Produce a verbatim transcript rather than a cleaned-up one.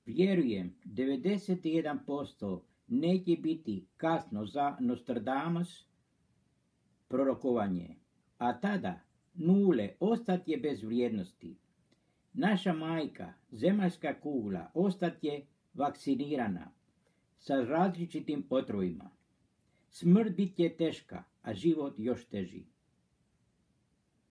Vjerujem, devedeset jedan posto neće biti kasno za Nostradamus prorokovanje, a tada nule ostat je bez vrijednosti. Naša majka, zemaljska kugla, ostat je vakcinirana sa različitim otrovima. Smrt bit je teška, a život još teži.